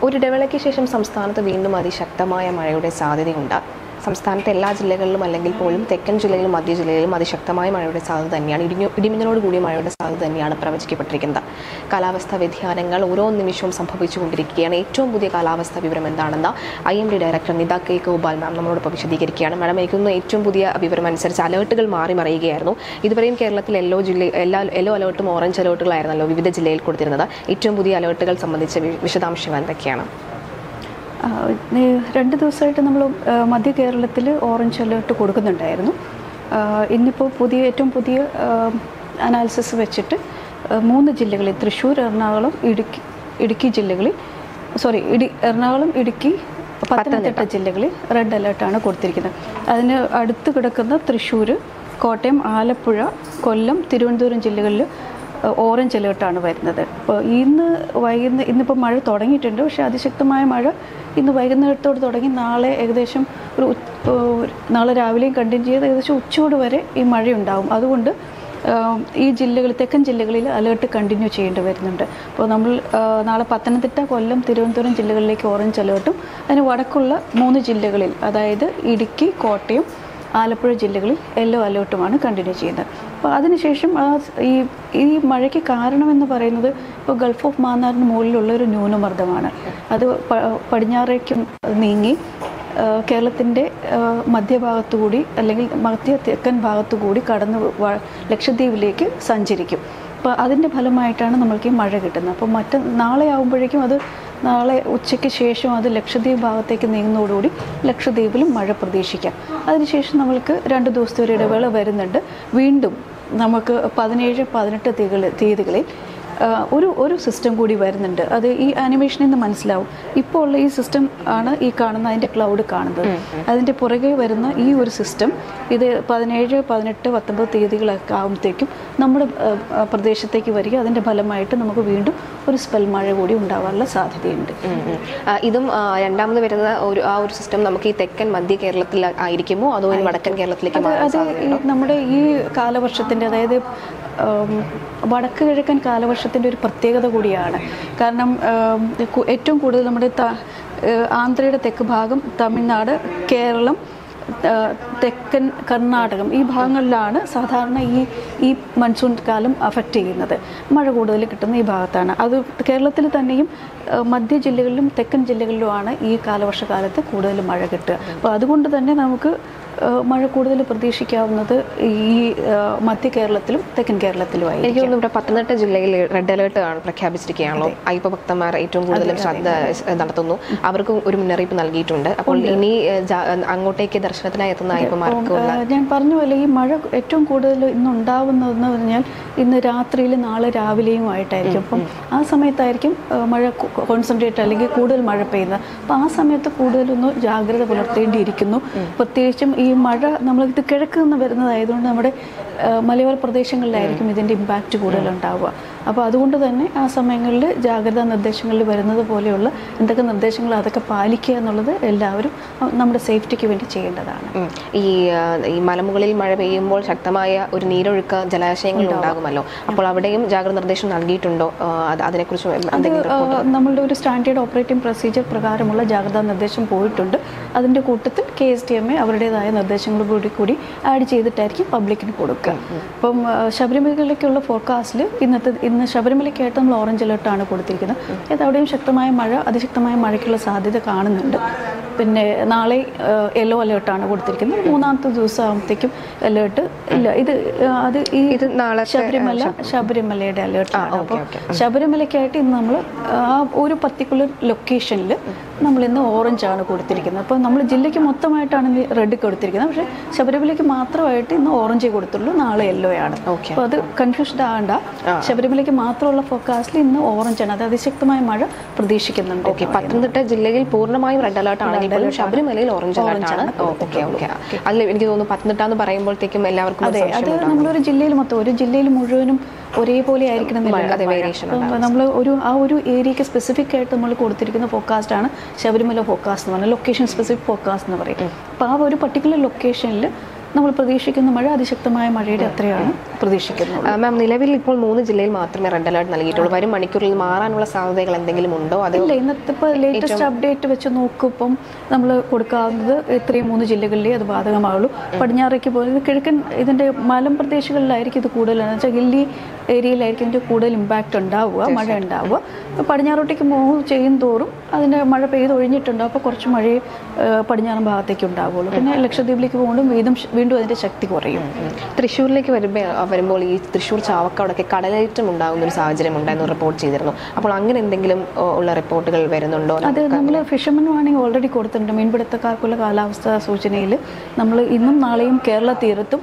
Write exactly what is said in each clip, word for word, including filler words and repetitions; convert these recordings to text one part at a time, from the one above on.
ഒരു ഇടവേളയ്ക്ക് ശേഷം സംസ്ഥാനത്ത് വീണ്ടും അതിശക്തമായ മഴയുടെ സാധ്യതയുണ്ട്. സംസ്ഥാനത്തെ എല്ലാ ജില്ലകളിലും അല്ലെങ്കിൽ പോലും തെക്കൻ ജില്ലയിലും മധ്യ ജില്ലയിലും അതിശക്തമായ മഴയുടെ സാധ്യത തന്നെയാണ്. ഇടിഞ്ഞു ഇടിമിന്നലോട് കൂടിയ മഴയുടെ സാധ്യത തന്നെയാണ് പ്രവചിക്കപ്പെട്ടിരിക്കുന്നത്. കാലാവസ്ഥാ വ്യതിയാനങ്ങൾ ഓരോ നിമിഷവും സംഭവിച്ചുകൊണ്ടിരിക്കുകയാണ്. ഏറ്റവും പുതിയ കാലാവസ്ഥാ വിവരം എന്താണെന്ന് I M D director Nitha K Gopal ma'am നമ്മളോടൊപ്പം വിശദീകരിക്കുകയാണ്. മാഡം, എനിക്കൊന്ന് ഏറ്റവും പുതിയ വിവരം അനുസരിച്ച് അലേർട്ടുകൾ മാറി മറിയുകയായിരുന്നു. ഇതുവരെയും കേരളത്തിൽ യെല്ലോ ജില്ല എല്ലാ യെല്ലോ അലേർട്ടും ഓറഞ്ച് അലേർട്ടുകളായിരുന്നല്ലോ വിവിധ ജില്ലയിൽ കൊടുത്തിരുന്നത്. ഏറ്റവും പുതിയ അലേർട്ടുകൾ സംബന്ധിച്ച വിശദാംശങ്ങൾ എന്തൊക്കെയാണ്? രണ്ട് ദിവസമായിട്ട് നമ്മൾ മധ്യ കേരളത്തിൽ ഓറഞ്ച് അലേർട്ട് കൊടുക്കുന്നുണ്ടായിരുന്നു. ഇന്നിപ്പോൾ പുതിയ ഏറ്റവും പുതിയ അനാലിസിസ് വെച്ചിട്ട് മൂന്ന് ജില്ലകളിൽ തൃശ്ശൂർ, എറണാകുളം, ഇടുക്കി ഇടുക്കി ജില്ലകളിൽ സോറി ഇടി എറണാകുളം ഇടുക്കി പത്തനംതിട്ട ജില്ലകളിൽ റെഡ് അലേർട്ടാണ് കൊടുത്തിരിക്കുന്നത്. അതിന് അടുത്ത് കിടക്കുന്ന തൃശ്ശൂർ, കോട്ടയം, ആലപ്പുഴ, കൊല്ലം, തിരുവനന്തപുരം ജില്ലകളിൽ ഓറഞ്ച് അലേർട്ടാണ് വരുന്നത്. അപ്പോൾ ഇന്ന് വൈകുന്ന ഇന്നിപ്പോൾ മഴ തുടങ്ങിയിട്ടുണ്ട്. പക്ഷേ അതിശക്തമായ മഴ ഇന്ന് വൈകുന്നേരത്തോട് തുടങ്ങി നാളെ ഏകദേശം ഒരു നാളെ രാവിലെയും കണ്ടിന്യൂ ചെയ്ത് ഏകദേശം ഉച്ചയോട് വരെ ഈ മഴയുണ്ടാവും. അതുകൊണ്ട് ഈ ജില്ലകളിൽ തെക്കൻ ജില്ലകളിൽ അലേർട്ട് കണ്ടിന്യൂ ചെയ്യേണ്ടി വരുന്നുണ്ട്. അപ്പോൾ നമ്മൾ നാളെ പത്തനംതിട്ട, കൊല്ലം, തിരുവനന്തപുരം ജില്ലകളിലേക്ക് ഓറഞ്ച് അലേർട്ടും അതിന് വടക്കുള്ള മൂന്ന് ജില്ലകളിൽ അതായത് ഇടുക്കി, കോട്ടയം, ആലപ്പുഴ ജില്ലകളിൽ യെല്ലോ അലേർട്ടുമാണ് കണ്ടിന്യൂ ചെയ്യുന്നത്. അപ്പോൾ അതിനുശേഷം ആ ഈ ഈ മഴയ്ക്ക് കാരണമെന്ന് പറയുന്നത് ഇപ്പോൾ ഗൾഫ് ഓഫ് മാന്നാറിന് മുകളിലുള്ള ഒരു ന്യൂനമർദ്ദമാണ്. അത് പടിഞ്ഞാറേക്കും നീങ്ങി കേരളത്തിൻ്റെ മധ്യഭാഗത്തുകൂടി അല്ലെങ്കിൽ മധ്യ തെക്കൻ ഭാഗത്തുകൂടി കടന്ന് ലക്ഷദ്വീപിലേക്ക് സഞ്ചരിക്കും. അപ്പോൾ അതിൻ്റെ ഫലമായിട്ടാണ് നമ്മൾക്ക് ഈ മഴ കിട്ടുന്നത്. അപ്പോൾ മറ്റ് നാളെ ആകുമ്പോഴേക്കും അത് നാളെ ഉച്ചയ്ക്ക് ശേഷം അത് ലക്ഷദ്വീപ് ഭാഗത്തേക്ക് നീങ്ങുന്നതോടുകൂടി ലക്ഷദ്വീപിലും മഴ പ്രതീക്ഷിക്കാം. അതിനുശേഷം നമ്മൾക്ക് രണ്ട് ദിവസത്തെ ഒരു ഇടവേള വരുന്നുണ്ട്. വീണ്ടും നമുക്ക് പതിനേഴ് പതിനെട്ട് തീയതികളിൽ ഒരു ഒരു സിസ്റ്റം കൂടി വരുന്നുണ്ട്. അത് ഈ ആനിമേഷനിൽ നിന്ന് മനസ്സിലാവും. ഇപ്പോൾ ഉള്ള ഈ സിസ്റ്റം ആണ് ഈ കാണുന്ന അതിൻ്റെ ക്ലൗഡ് കാണുന്നത്. അതിൻ്റെ പുറകെ വരുന്ന ഈ ഒരു സിസ്റ്റം ഇത് പതിനേഴ് പതിനെട്ട് പത്തൊമ്പത് തീയതികളൊക്കെ ആകുമ്പോഴത്തേക്കും നമ്മുടെ പ്രദേശത്തേക്ക് വരിക. അതിൻ്റെ ഫലമായിട്ട് നമുക്ക് വീണ്ടും ഒരു സ്പെൽ മഴ കൂടി ഉണ്ടാവാനുള്ള സാധ്യതയുണ്ട്. ഇതും രണ്ടാമത് വരുന്ന ഒരു ആ ഒരു സിസ്റ്റം നമുക്ക് ഈ തെക്കൻ മധ്യ കേരളത്തിൽ ആയിരിക്കുമോ അതോ വടക്കൻ കേരളത്തിലേക്ക്? അത് നമ്മുടെ ഈ കാലവർഷത്തിൻ്റെ അതായത് വടക്ക് കിഴക്കൻ കാലവർഷത്തിൻ്റെ ഒരു പ്രത്യേകത കൂടിയാണ്. കാരണം ഏറ്റവും കൂടുതൽ നമ്മുടെ ആന്ധ്രയുടെ തെക്ക് ഭാഗം, തമിഴ്നാട്, കേരളം, തെക്കൻ കർണാടകം ഈ ഭാഗങ്ങളിലാണ് സാധാരണ ഈ ഈ മൺസൂൺ കാലം അഫക്റ്റ് ചെയ്യുന്നത്. മഴ കൂടുതൽ കിട്ടുന്ന ഈ ഭാഗത്താണ്. അത് കേരളത്തിൽ തന്നെയും മധ്യ ജില്ലകളിലും തെക്കൻ ജില്ലകളിലുമാണ് ഈ കാലവർഷകാലത്ത് കൂടുതൽ മഴ കിട്ടുക. അപ്പോൾ അതുകൊണ്ട് തന്നെ നമുക്ക് മഴ കൂടുതൽ പ്രതീക്ഷിക്കാവുന്നത് ഈ മധ്യ കേരളത്തിലും തെക്കൻ കേരളത്തിലുമായി. എനിക്ക് തോന്നുന്നു ഇവിടെ പത്തനംതിട്ട ജില്ലയിൽ റെഡ് അലേർട്ട് ആണ് പ്രഖ്യാപിച്ചിരിക്കുകയാണല്ലോ. അയ്യപ്പ ഭക്തന്മാർ ഏറ്റവും കൂടുതൽ ശ്രദ്ധ നടത്തുന്നു. അവർക്ക് ഒരു മുന്നറിയിപ്പ് നൽകിയിട്ടുണ്ട്. അപ്പോൾ ഇനി അങ്ങോട്ടേക്ക് ദർശനത്തിനായി എത്തുന്ന അയ്യപ്പന്മാർക്ക് ഞാൻ പറഞ്ഞ പോലെ ഈ മഴ ഏറ്റവും കൂടുതൽ ഇന്ന് ഉണ്ടാവുന്നതെന്ന് പറഞ്ഞാൽ ഇന്ന് രാത്രിയിൽ നാളെ രാവിലെയും ആയിട്ടായിരിക്കും. അപ്പം ആ സമയത്തായിരിക്കും മഴ കോൺസെൻട്രേറ്റ് അല്ലെങ്കിൽ കൂടുതൽ മഴ പെയ്യുന്നത്. അപ്പം ആ സമയത്ത് കൂടുതലൊന്ന് ജാഗ്രത പുലർത്തേണ്ടിയിരിക്കുന്നു. പ്രത്യേകിച്ചും ഈ മഴ നമ്മൾ ഇത് കിഴക്ക് നിന്ന് വരുന്നതായതുകൊണ്ട് നമ്മുടെ മലയോര പ്രദേശങ്ങളിലായിരിക്കും ഇതിൻ്റെ ഇമ്പാക്റ്റ് കൂടുതലുണ്ടാവുക. അപ്പോൾ അതുകൊണ്ട് തന്നെ ആ സമയങ്ങളിൽ ജാഗ്രതാ നിർദ്ദേശങ്ങളിൽ വരുന്നത് പോലെയുള്ള എന്തൊക്കെ നിർദ്ദേശങ്ങൾ അതൊക്കെ പാലിക്കുക എന്നുള്ളത് എല്ലാവരും നമ്മുടെ സേഫ്റ്റിക്ക് വേണ്ടി ചെയ്യേണ്ടതാണ്. ഈ ഈ മലമുകളിൽ മഴ പെയ്യുമ്പോൾ ശക്തമായ ഒരു നീരൊഴുക്ക് ജലാശയങ്ങൾ ഉണ്ടാകുമല്ലോ. അപ്പോൾ അവിടെയും ജാഗ്രത നിർദ്ദേശം നൽകിയിട്ടുണ്ടോ? അതിനെക്കുറിച്ച് നമ്മളുടെ ഒരു സ്റ്റാൻഡേർഡ് ഓപ്പറേറ്റിംഗ് പ്രൊസീജിയർ പ്രകാരമുള്ള ജാഗ്രതാ നിർദ്ദേശം പോയിട്ടുണ്ട്. അതിൻ്റെ കൂട്ടത്തിൽ K S T M A അവരുടേതായ നിർദ്ദേശങ്ങൾ കൂടി കൂടി ആഡ് ചെയ്തിട്ടായിരിക്കും പബ്ലിക്കിന് കൊടുക്കുക. അപ്പം ശബരിമലയിലേക്കുള്ള ഫോർകാസ്റ്റിൽ ഇന്നത്തെ ഇന്ന് ശബരിമലയ്ക്കായിട്ട് നമ്മൾ ഓറഞ്ച് അലേർട്ടാണ് കൊടുത്തിരിക്കുന്നത്. അത് അവിടെയും ശക്തമായ മഴ അതിശക്തമായ മഴയ്ക്കുള്ള സാധ്യത കാണുന്നുണ്ട്. പിന്നെ നാളെ യെല്ലോ അലേർട്ടാണ് കൊടുത്തിരിക്കുന്നത്. മൂന്നാമത്തെ ദിവസം ആകുമ്പോഴത്തേക്കും അലേർട്ട് ഇല്ല. ഇത് അത് ഈ ഇത് നാളെ ശബരിമല ശബരിമലയുടെ അലേർട്ടാണ്. അപ്പോൾ ശബരിമലയ്ക്കായിട്ട് ഇന്ന് നമ്മൾ ആ ഒരു പർട്ടിക്കുലർ ലൊക്കേഷനിൽ നമ്മൾ ഇന്ന് ഓറഞ്ചാണ് കൊടുത്തിരിക്കുന്നത്. അപ്പോൾ നമ്മൾ ജില്ലയ്ക്ക് മൊത്തമായിട്ടാണ് റെഡ് കൊടുത്തിരിക്കുന്നത്. പക്ഷേ ശബരിമലയ്ക്ക് മാത്രമായിട്ട് ഇന്ന് ഓറഞ്ചേ കൊടുത്തുള്ളൂ. നാളെ യെല്ലോ ആണ്. അപ്പോൾ അത് കൺഫ്യൂസ്ഡ് ആകണ്ട. ശബരിമലയ്ക്ക് മാത്രമുള്ള ഫോർകാസ്റ്റിൽ ഇന്ന് ഓറഞ്ചാണ്. അത് അതിശക്തമായ മഴ പ്രതീക്ഷിക്കുന്നുണ്ട്. ഓക്കെ, പത്തനംതിട്ട ജില്ലയിൽ പൂർണ്ണമായും റെഡ് അലേർട്ട് ആണെങ്കിൽ ശബരിമലയിൽ ഓറഞ്ച് അലേർട്ടാണ്. ഓക്കെ ഓക്കെ അതിൽ എനിക്ക് തോന്നുന്നു പത്തനംതിട്ട എന്ന് പറയുമ്പോഴത്തേക്കും എല്ലാവർക്കും അതെ അത് നമ്മളൊരു ജില്ലയിൽ മൊത്തം ഒരു ജില്ലയിൽ മുഴുവനും ഒരേപോലെ ആയിരിക്കണം. നമ്മൾ ഒരു ആ ഒരു ഏരിയക്ക് സ്പെസിഫിക് ആയിട്ട് നമ്മൾ കൊടുത്തിരിക്കുന്ന ഫോർകാസ്റ്റ് ആണ് ശബരിമല ഫോർകാസ്റ്റ് എന്ന് പറഞ്ഞാൽ ലൊക്കേഷൻ സ്പെസിഫിക് ഫോർകാസ്റ്റ് എന്ന് പറയും. അപ്പോൾ ആ ഒരു പർട്ടിക്കുലർ ലൊക്കേഷനിൽ നമ്മൾ പ്രതീക്ഷിക്കുന്ന മഴ അതിശക്തമായ മഴയുടെ അത്രയാണ് പ്രതീക്ഷിക്കുന്നത്. മാം, നിലവിൽ ഇപ്പോൾ മൂന്ന് ജില്ലയിൽ മാത്രമേ റെഡ് അലേർട്ട് നൽകിയിട്ടുള്ളൂ. വരും മണിക്കൂറിൽ മാറാനുള്ള സാധ്യതകൾ എന്തെങ്കിലും ഉണ്ടോ? അതില്ല, ഇന്നത്തെ ഇപ്പോൾ ലേറ്റസ്റ്റ് അപ്ഡേറ്റ് വെച്ച് നോക്കുമ്പം നമ്മൾ കൊടുക്കാവുന്നത് ഇത്രയും മൂന്ന് ജില്ലകളിലേ അത് ബാധകമാവുള്ളൂ. പടിഞ്ഞാറേക്ക് പോകുന്നത് കിഴക്കൻ ഇതിൻ്റെ മലമ്പ്രദേശങ്ങളിലായിരിക്കും ഇത് കൂടുതലെന്ന് വെച്ചാൽ ഹില്ലി ഏരിയയിലായിരിക്കും ഇതിൻ്റെ കൂടുതൽ ഇമ്പാക്റ്റ് ഉണ്ടാവുക, മഴ ഉണ്ടാവുക. പടിഞ്ഞാറോട്ടേക്ക് മൂവ് ചെയ്യും തോറും അതിൻ്റെ മഴ പെയ്ത് ഒഴിഞ്ഞിട്ടുണ്ടാവും. അപ്പോൾ കുറച്ച് മഴയെ പടിഞ്ഞാറൻ ഭാഗത്തേക്ക് ഉണ്ടാവുള്ളൂ. പിന്നെ ലക്ഷദ്വീപിലേക്ക് പോകുമ്പോൾ വീണ്ടും വീണ്ടും അതിൻ്റെ ശക്തി കുറയും. തൃശ്ശൂരിലേക്ക് വരുമ്പോൾ വരുമ്പോൾ ഈ തൃശ്ശൂർ ചാവക്കാടൊക്കെ കടലേറ്റം ഉണ്ടാകുന്ന ഒരു സാഹചര്യം ഉണ്ടായിരുന്നു റിപ്പോർട്ട് ചെയ്തിരുന്നു. അപ്പോൾ അങ്ങനെ എന്തെങ്കിലും ഉള്ള റിപ്പോർട്ടുകൾ വരുന്നുണ്ടോ? അത് നമ്മൾ ഫിഷർമെൻ വാർണിംഗ് ഓൾറെഡി കൊടുത്തിട്ടുണ്ട്. മീൻപിടുത്തക്കാർക്കുള്ള കാലാവസ്ഥാ സൂചനയിൽ നമ്മൾ ഇന്നും നാളെയും കേരള തീരത്തും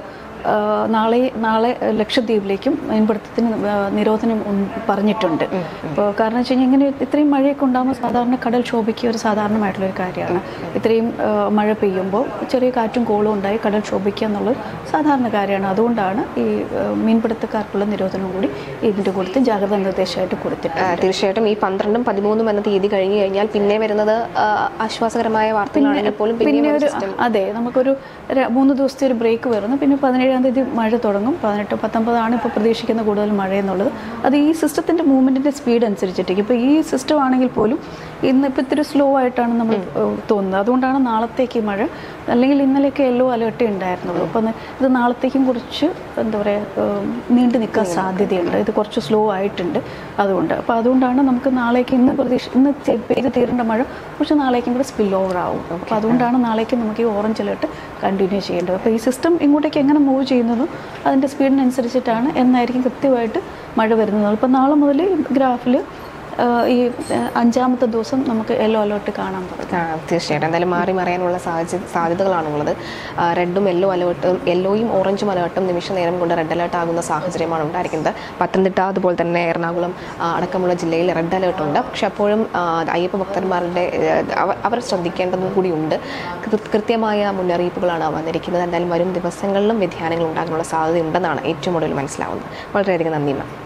നാളെ നാളെ ലക്ഷദ്വീപിലേക്കും മീൻപിടുത്തത്തിന് നിരോധനം പറഞ്ഞിട്ടുണ്ട്. ഇപ്പോൾ കാരണം വെച്ച് കഴിഞ്ഞാൽ ഇങ്ങനെ ഇത്രയും മഴയൊക്കെ ഉണ്ടാകുമ്പോൾ സാധാരണ കടൽ ക്ഷോഭിക്കുക ഒരു സാധാരണമായിട്ടുള്ളൊരു കാര്യമാണ്. ഇത്രയും മഴ പെയ്യുമ്പോൾ ചെറിയ കാറ്റും കോളും ഉണ്ടായി കടൽ ക്ഷോഭിക്കുക എന്നുള്ളത് സാധാരണ കാര്യമാണ്. അതുകൊണ്ടാണ് ഈ മീൻപിടുത്തക്കാർക്കുള്ള നിരോധനം കൂടി ഇതിൻ്റെ കൊടുത്ത് ജാഗ്രതാ നിർദ്ദേശമായിട്ട് കൊടുത്തിട്ടുണ്ട്. തീർച്ചയായിട്ടും ഈ പന്ത്രണ്ടും പതിമൂന്നും എന്ന തീയതി കഴിഞ്ഞു കഴിഞ്ഞാൽ പിന്നെ വരുന്നത് ആശ്വാസകരമായ വാർത്തകളാണെങ്കിൽ പോലും പിന്നെ ഒരു അതെ നമുക്കൊരു മൂന്ന് ദിവസത്തെ ഒരു ബ്രേക്ക് വരുന്നു. പിന്നെ പതിനേഴാം തീയതി മഴ തുടങ്ങും. പതിനെട്ട് പത്തൊമ്പതാണ് ഇപ്പോൾ പ്രതീക്ഷിക്കുന്ന കൂടുതൽ മഴ എന്നുള്ളത്. അത് ഈ സിസ്റ്റത്തിൻ്റെ മൂവ്മെൻറ്റിൻ്റെ സ്പീഡ് അനുസരിച്ചിട്ടേക്ക്. ഇപ്പോൾ ഈ സിസ്റ്റം ആണെങ്കിൽ പോലും ഇന്നിപ്പോൾ ഇത്തിരി സ്ലോ ആയിട്ടാണ് നമ്മൾ തോന്നുന്നത്. അതുകൊണ്ടാണ് നാളത്തേക്ക് മഴ, അല്ലെങ്കിൽ ഇന്നലെയൊക്കെ യെല്ലോ അലേർട്ടേ ഉണ്ടായിരുന്നുള്ളൂ. അപ്പം ഇത് നാളത്തേക്കും കുറച്ച് എന്താ പറയുക നീണ്ടു നിൽക്കാൻ സാധ്യതയുണ്ട്. ഇത് കുറച്ച് സ്ലോ ആയിട്ടുണ്ട്. അതുകൊണ്ട് അപ്പോൾ അതുകൊണ്ടാണ് നമുക്ക് നാളേക്ക് ഇന്ന് പ്രതീക്ഷ ഇന്ന് പെയ്ത് തീരേണ്ട മഴ കുറച്ച് നാളേക്കും കൂടെ സ്പിൽ ഓവർ ആവും. അപ്പോൾ അതുകൊണ്ടാണ് നാളേക്ക് നമുക്ക് ഈ ഓറഞ്ച് അലേർട്ട് കണ്ടിന്യൂ ചെയ്യേണ്ടത്. അപ്പോൾ ഈ സിസ്റ്റം ഇങ്ങോട്ടേക്ക് എങ്ങനെ മൂവ് ചെയ്യുന്നതും അതിൻ്റെ സ്പീഡിനനുസരിച്ചിട്ടാണ് എന്നായിരിക്കും കൃത്യമായിട്ട് മഴ വരുന്നത്. ഇപ്പോൾ നാളെ മുതൽ ഗ്രാഫിൽ ഈ അഞ്ചാമത്തെ ദിവസം നമുക്ക് യെല്ലോ അലേർട്ട് കാണാൻ പറ്റും. തീർച്ചയായിട്ടും എന്തായാലും മാറി മറിയാനുള്ള സാധ്യത സാധ്യതകളാണുള്ളത്. റെഡും യെല്ലോ അലേർട്ടും യെല്ലോയും ഓറഞ്ചും അലേർട്ടും നിമിഷ നേരം കൊണ്ട് റെഡ് അലേർട്ട് ആകുന്ന സാഹചര്യമാണ് ഉണ്ടായിരിക്കുന്നത്. പത്തനംതിട്ട അതുപോലെ തന്നെ എറണാകുളം അടക്കമുള്ള ജില്ലയിൽ റെഡ് അലേർട്ടുണ്ട്. പക്ഷെ അപ്പോഴും അയ്യപ്പ ഭക്തന്മാരുടെ അവർ ശ്രദ്ധിക്കേണ്ടതും കൂടിയുണ്ട്. കൃത്യമായ മുന്നറിയിപ്പുകളാണ് വന്നിരിക്കുന്നത്. എന്തായാലും വരും ദിവസങ്ങളിലും വ്യതിയാനങ്ങൾ ഉണ്ടാകാനുള്ള സാധ്യതയുണ്ടെന്നാണ് ഏറ്റവും കൂടുതൽ മനസ്സിലാവുന്നത്. വളരെയധികം നന്ദി മാം.